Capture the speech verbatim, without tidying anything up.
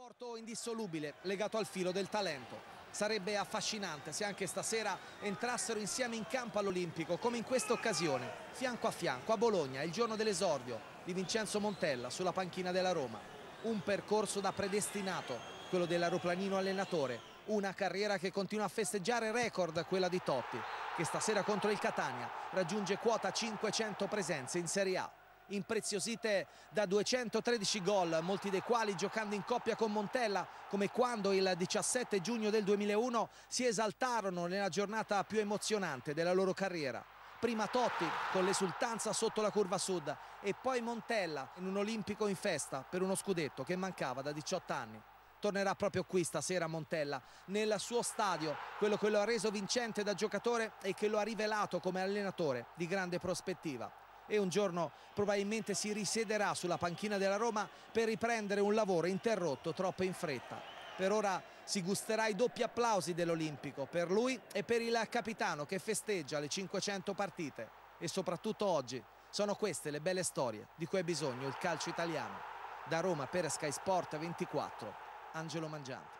rapporto indissolubile legato al filo del talento. Sarebbe affascinante se anche stasera entrassero insieme in campo all'Olimpico, come in questa occasione, fianco a fianco a Bologna, il giorno dell'esordio di Vincenzo Montella sulla panchina della Roma. Un percorso da predestinato, quello dell'aeroplanino allenatore, una carriera che continua a festeggiare record, quella di Totti, che stasera contro il Catania raggiunge quota cinquecento presenze in Serie A. Impreziosite da duecentotredici gol, molti dei quali giocando in coppia con Montella, come quando il diciassette giugno del duemilauno si esaltarono nella giornata più emozionante della loro carriera. Prima Totti con l'esultanza sotto la curva sud e poi Montella in un Olimpico in festa per uno scudetto che mancava da diciotto anni. Tornerà proprio qui stasera Montella, nel suo stadio, quello che lo ha reso vincente da giocatore e che lo ha rivelato come allenatore di grande prospettiva. E un giorno probabilmente si risiederà sulla panchina della Roma per riprendere un lavoro interrotto troppo in fretta. Per ora si gusterà i doppi applausi dell'Olimpico per lui e per il capitano che festeggia le cinquecento partite. E soprattutto oggi sono queste le belle storie di cui ha bisogno il calcio italiano. Da Roma per Sky Sport ventiquattro, Angelo Mangiante.